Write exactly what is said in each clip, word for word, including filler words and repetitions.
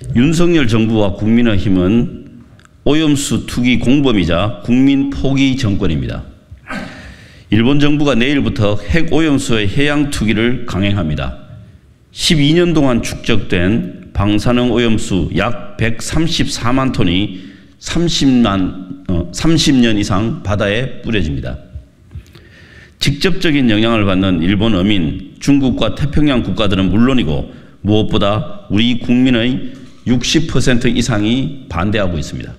윤석열 정부와 국민의힘은 오염수 투기 공범이자 국민 포기 정권입니다. 일본 정부가 내일부터 핵 오염수의 해양 투기를 강행합니다. 십이 년 동안 축적된 방사능 오염수 약 백삼십사만 톤이 삼십만, 어, 삼십 년 이상 바다에 뿌려집니다. 직접적인 영향을 받는 일본 어민, 중국과 태평양 국가들은 물론이고 무엇보다 우리 국민의 육십 퍼센트 이상이 반대하고 있습니다.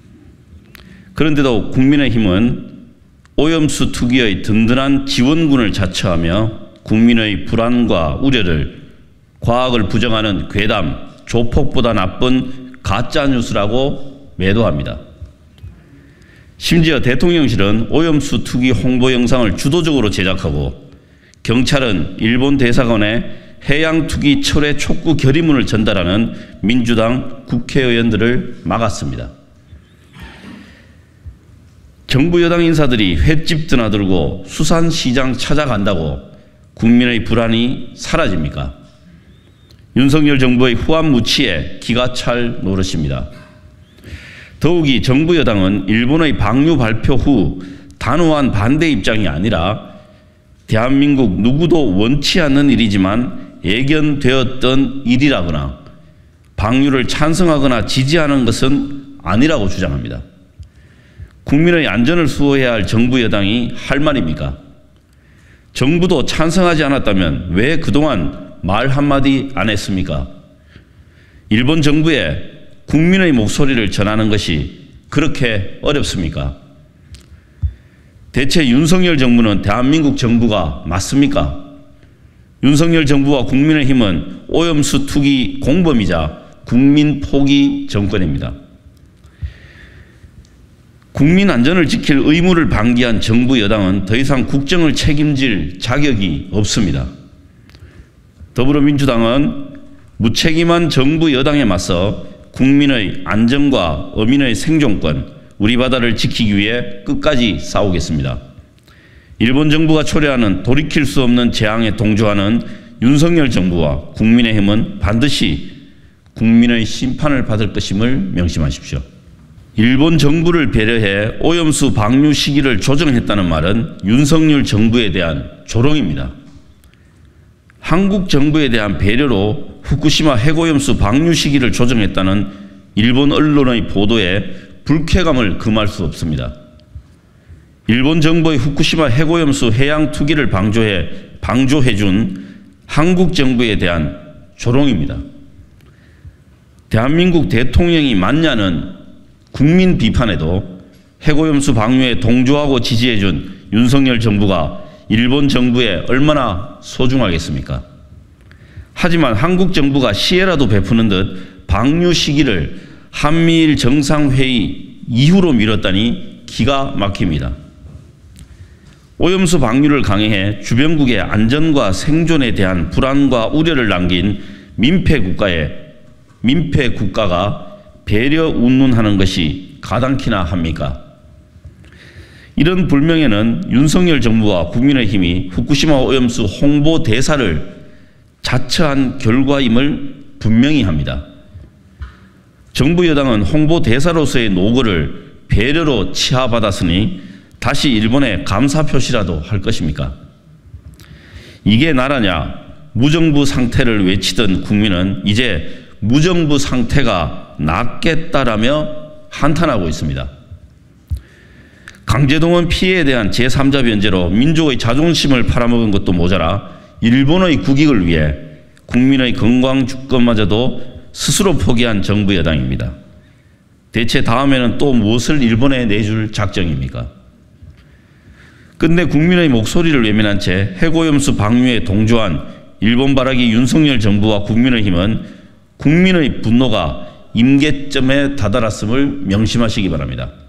그런데도 국민의힘은 오염수 투기의 든든한 지원군을 자처하며 국민의 불안과 우려를 과학을 부정하는 괴담, 조폭보다 나쁜 가짜뉴스라고 매도합니다. 심지어 대통령실은 오염수 투기 홍보 영상을 주도적으로 제작하고 경찰은 일본 대사관에 해양 투기 철회 촉구 결의문을 전달하는 민주당 국회의원들을 막았습니다. 정부 여당 인사들이 횟집 드나들고 수산시장 찾아간다고 국민의 불안이 사라집니까? 윤석열 정부의 후한무치에 기가 찰 노릇입니다. 더욱이 정부 여당은 일본의 방류 발표 후 단호한 반대 입장이 아니라 대한민국 누구도 원치 않는 일이지만 예견되었던 일이라거나 방류를 찬성하거나 지지하는 것은 아니라고 주장합니다. 국민의 안전을 수호해야 할 정부 여당이 할 말입니까? 정부도 찬성하지 않았다면 왜 그동안 말 한마디 안 했습니까? 일본 정부에 국민의 목소리를 전하는 것이 그렇게 어렵습니까? 대체 윤석열 정부는 대한민국 정부가 맞습니까? 윤석열 정부와 국민의힘은 오염수 투기 공범이자 국민 포기 정권입니다. 국민 안전을 지킬 의무를 방기한 정부 여당은 더 이상 국정을 책임질 자격이 없습니다. 더불어민주당은 무책임한 정부 여당에 맞서 국민의 안전과 어민의 생존권, 우리 바다를 지키기 위해 끝까지 싸우겠습니다. 일본 정부가 초래하는 돌이킬 수 없는 재앙에 동조하는 윤석열 정부와 국민의힘은 반드시 국민의 심판을 받을 것임을 명심하십시오. 일본 정부를 배려해 오염수 방류 시기를 조정했다는 말은 윤석열 정부에 대한 조롱입니다. 한국 정부에 대한 배려로 후쿠시마 핵오염수 방류 시기를 조정했다는 일본 언론의 보도에 불쾌감을 금할 수 없습니다. 일본 정부의 후쿠시마 핵오염수 해양 투기를 방조해, 방조해준 한국 정부에 대한 조롱입니다. 대한민국 대통령이 맞냐는 국민 비판에도 핵오염수 방류에 동조하고 지지해준 윤석열 정부가 일본 정부에 얼마나 소중하겠습니까? 하지만 한국 정부가 시혜라도 베푸는 듯 방류 시기를 한미일 정상회의 이후로 미뤘다니 기가 막힙니다. 오염수 방류를 강행해 주변국의 안전과 생존에 대한 불안과 우려를 남긴 민폐 국가에 민폐 국가가 배려 운운하는 것이 가당키나 합니까? 이런 불명예는 윤석열 정부와 국민의힘이 후쿠시마 오염수 홍보 대사를 자처한 결과임을 분명히 합니다. 정부 여당은 홍보 대사로서의 노고를 배려로 치하받았으니 다시 일본에 감사 표시라도 할 것입니까? 이게 나라냐? 무정부 상태를 외치던 국민은 이제 무정부 상태가 낫겠다라며 한탄하고 있습니다. 강제동원 피해에 대한 제삼자 변제로 민족의 자존심을 팔아먹은 것도 모자라 일본의 국익을 위해 국민의 건강 주권마저도 스스로 포기한 정부 여당입니다. 대체 다음에는 또 무엇을 일본에 내줄 작정입니까? 끝내 국민의 목소리를 외면한 채 핵오염수 방류에 동조한 일본 발악이 윤석열 정부와 국민의힘은 국민의 분노가 임계점에 다다랐음을 명심하시기 바랍니다.